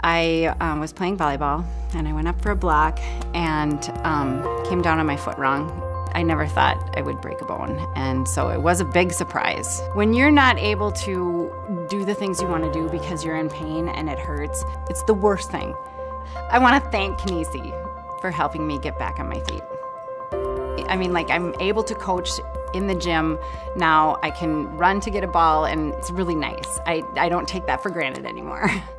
I was playing volleyball and I went up for a block and came down on my foot wrong. I never thought I would break a bone, and so it was a big surprise. When you're not able to do the things you want to do because you're in pain and it hurts, it's the worst thing. I want to thank Kinisi for helping me get back on my feet. I mean, like, I'm able to coach in the gym now. I can run to get a ball, and it's really nice. I don't take that for granted anymore.